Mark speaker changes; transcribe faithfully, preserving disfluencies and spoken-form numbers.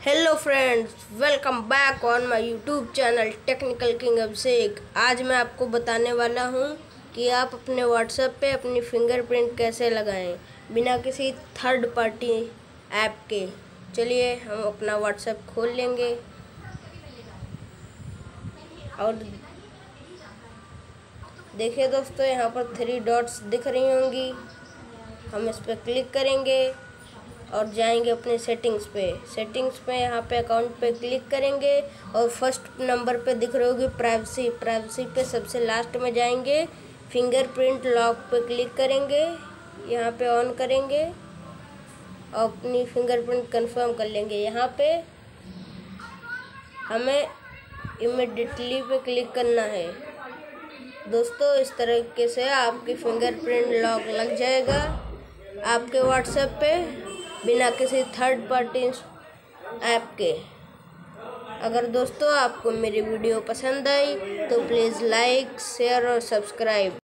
Speaker 1: Hello friends, welcome back on my YouTube channel technical king Abhishek. आज मैं आपको बताने वाला हूं कि आप अपने व्हाट्सएप पे अपनी फिंगरप्रिंट कैसे लगाएं बिना किसी थर्ड पार्टी ऐप के। चलिए हम अपना व्हाट्सएप खोल लेंगे और देखिए दोस्तों, यहाँ पर थ्री डॉट्स दिख रही होंगी। हम इस पर क्लिक करेंगे और जाएंगे अपने सेटिंग्स पे। सेटिंग्स पे यहाँ पे अकाउंट पे क्लिक करेंगे और फर्स्ट नंबर पे दिख रही होगी प्राइवेसी। प्राइवेसी पे सबसे लास्ट में जाएंगे, फिंगरप्रिंट लॉक पे क्लिक करेंगे, यहाँ पे ऑन करेंगे और अपनी फिंगरप्रिंट कंफर्म कर लेंगे। यहाँ पे हमें इमीडिएटली पे क्लिक करना है। दोस्तों, इस तरीके से आपकी फिंगरप्रिंट लॉक लग जाएगा आपके व्हाट्सएप पे बिना किसी थर्ड पार्टी ऐप के। अगर दोस्तों आपको मेरी वीडियो पसंद आई तो प्लीज़ लाइक, शेयर और सब्सक्राइब।